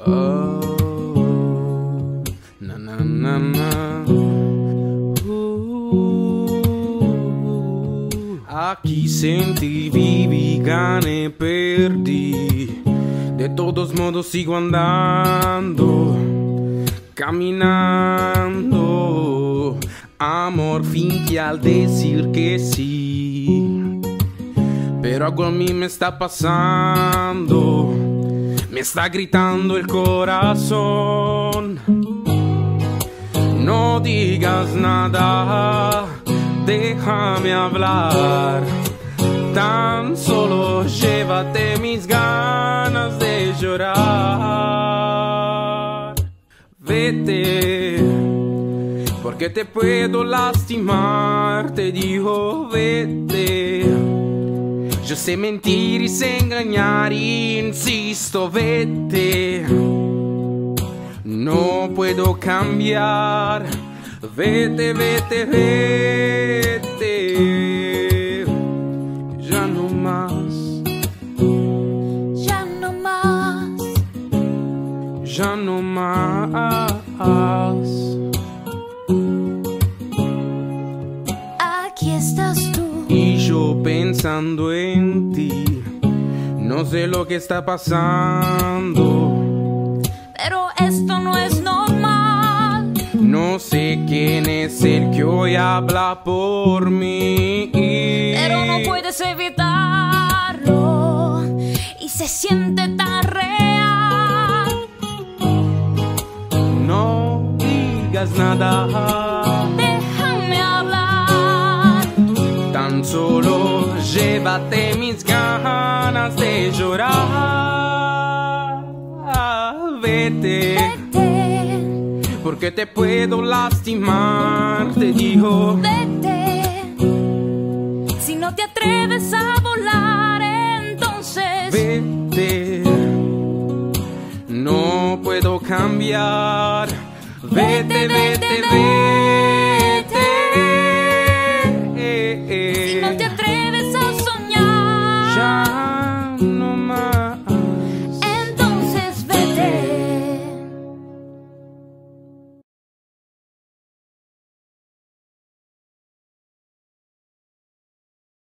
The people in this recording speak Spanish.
Oh, na na na na. Aquí sentí, viví, gané, perdí. De todos modos sigo andando, caminando. Amor finge al decir que sí, pero algo a mí me está pasando. Me está gritando el corazón. No digas nada, déjame hablar. Tan solo llévate mis ganas de llorar. Vete, porque te puedo lastimar. Te digo vete. Yo sé mentir y sé engañar y insisto, vete. No puedo cambiar. Vete, vete, vete. Ya no más. Ya no más. Ya no más. Aquí estás tú. Y yo pensando en ti. No sé lo que está pasando, Pero esto no es normal. no sé quién es el que hoy habla por mí. Pero no puedes evitarlo. Y se siente tan real. No digas nada, Déjame hablar. tan solo llévate mis ganas de llorar. Vete, Vete, porque te puedo lastimar. Te digo vete. Si no te atreves a volar, entonces vete. No puedo cambiar. Vete, vete, vete.